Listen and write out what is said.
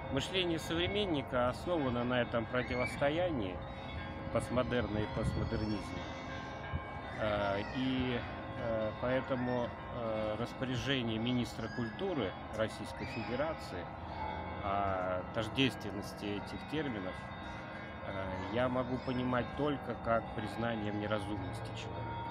Мышление современника основано на этом противостоянии постмодерна и постмодернизма. Поэтому распоряжение министра культуры Российской Федерации о тождественности этих терминов я могу понимать только как признание в неразумности человека.